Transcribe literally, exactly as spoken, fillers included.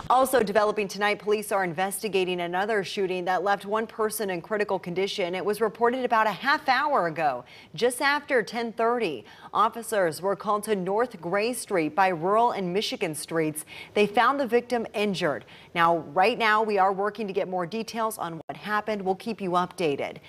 Also developing tonight, police are investigating another shooting that left one person in critical condition. It was reported about a half hour ago, just after ten thirty. Officers were called to North Gray Street by Rural and Michigan Streets. They found the victim injured. Now, right now, we are working to get more details on what happened. We'll keep you updated.